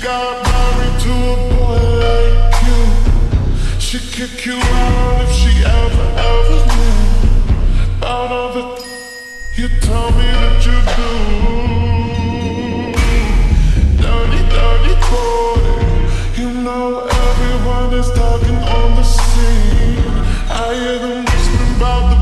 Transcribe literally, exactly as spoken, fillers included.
got married to a boy like you. She'd kick you out if she ever, ever knew about all the th you tell me that you do. Dirty, dirty boy. You know everyone is talking on the scene. I hear them whispering about the